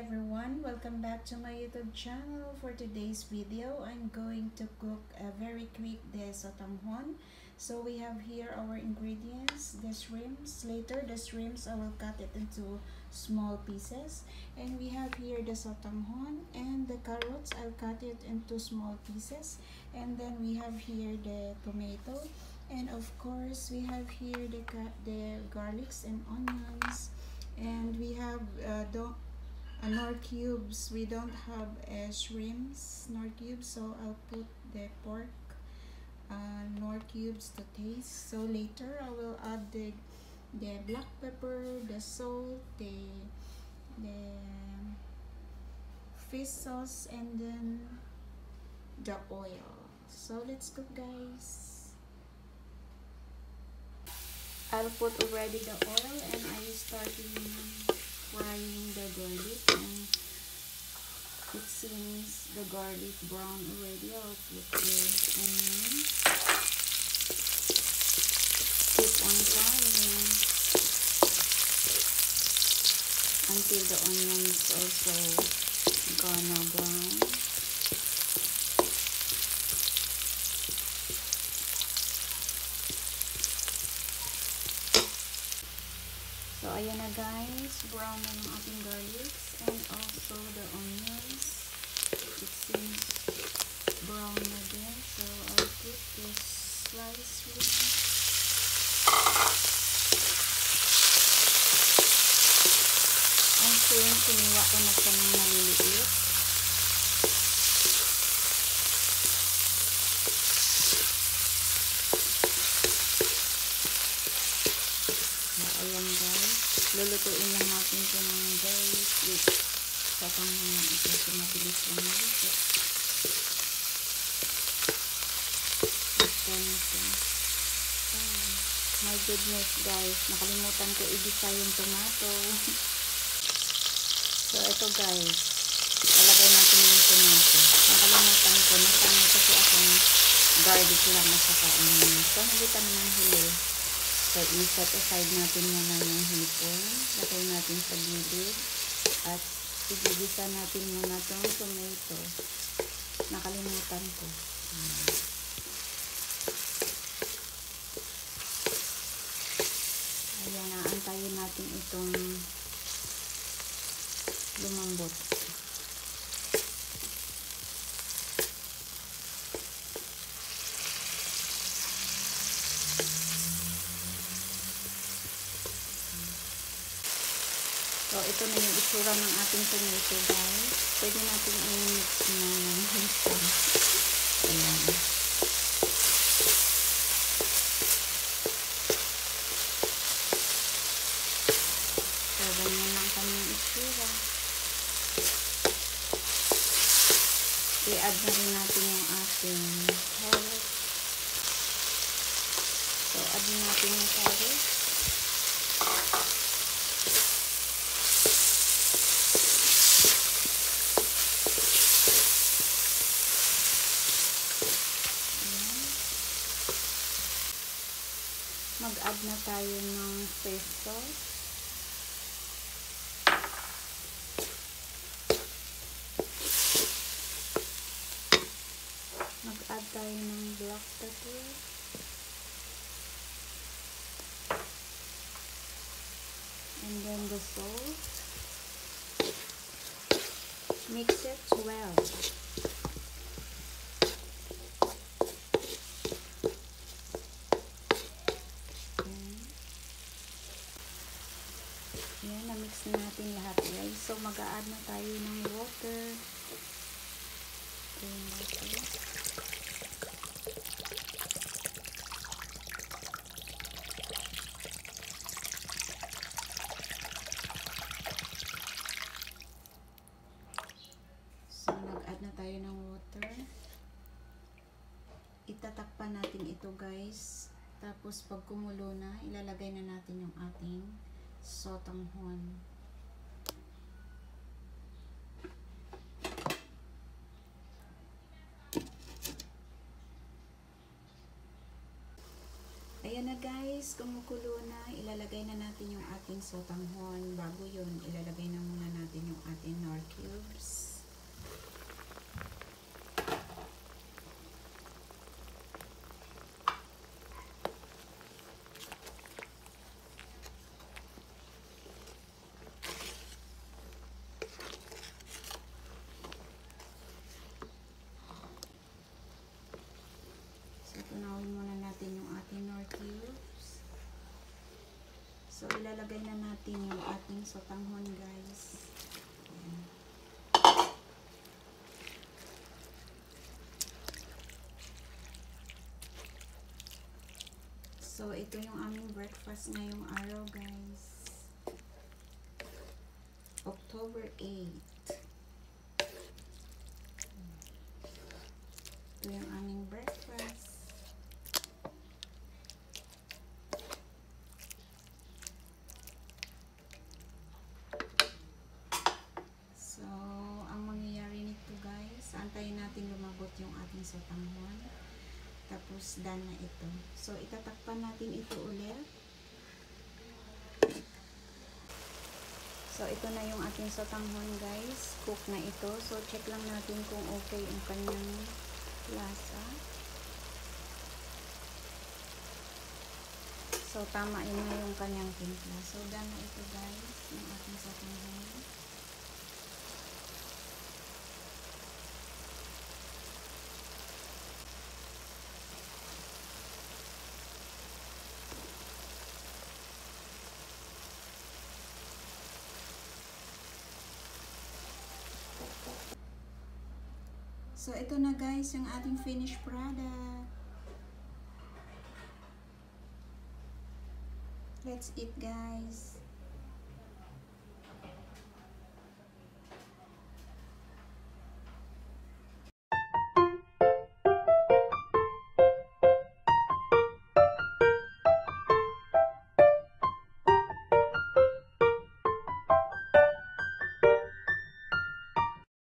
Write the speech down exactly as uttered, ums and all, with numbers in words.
everyone, welcome back to my YouTube channel. For today's video, I'm going to cook a very quick de sotanghon. So we have here our ingredients, the shrimps. Later, the shrimps, I will cut it into small pieces. And we have here the sotanghon and the carrots, I'll cut it into small pieces. And then we have here the tomato. And of course, we have here the, the garlics and onions. And we have uh, the uh, nor cubes. We don't have uh, shrimps nor cubes, so I'll put the pork uh, nor cubes to taste. So later I will add the the black pepper, the salt, the the fish sauce, and then the oil. So let's cook, guys. I'll put already the oil and I starting frying the garlic, and it seems the garlic brown already. I'll put the onion. Keep on frying until the onions also gonna brown. So, ayan na guys, brown na ng ating garlics and also the onions. It seems brown na din. So, I'll put this sliced shrimp. Ang shrimp, siniwa ko na siya ng maliliit. Ayan guys, lulutuin lang natin ito ng very quick. Sa panghalang ito, so mabilis lang nalito. Ito na siya. Oh, my goodness guys, nakalimutan ko igisa yung tomato. So ito guys, lalagay natin yung tomato. Nakalimutan ko, nasama kasi akong garlic lang at saka onion. So nagitan ng huli. So, i-set aside natin muna yung hipon. Lagay natin sa gilid. At igigisa natin muna itong tomato. Nakalimutan ko. Ayan, naantayin natin itong lumambot. So, ito na yung itsura ng ating tomato guys. Pwede natin i-mix na ng hipon. Ayan. So, ganyan lang kanyang itsura. I-add na rin natin yung ating carrot. So, add natin yung carrot. Mag-add na tayo ng fish sauce. Mag-add tayo ng black pepper. And then the salt. Mix it well. Ayan, na-mix na natin lahat guys. So, mag-a-add na tayo ng water. Ayan, water. So, nag-add na tayo ng water. Itatakpan natin ito guys. Tapos, pag kumulo na, ilalagay na natin yung ating sotanghon. Ayan na guys, kumukulo na. Ilalagay na natin yung ating sotanghon. Bago yun, ilalagay na muna natin yung ating nor ilalagay na natin yung ating sotanghon, guys. Ayan. So, ito yung aming breakfast ngayong araw, guys. October eighth. Ito yung aming breakfast. So, ang mangyayari nito, guys, antayin natin lumabot yung ating sotanghon. Tapos, done na ito. So, itatakpan natin ito ulit. So, ito na yung ating sotanghon, guys. Cook na ito. So, check lang natin kung okay ang kanyang lasa. So, tama yun na yung kanyang timpla. So, done na ito, guys. Yung ating sotanghon. So, ito na, guys, yung ating finished product. Let's eat, guys.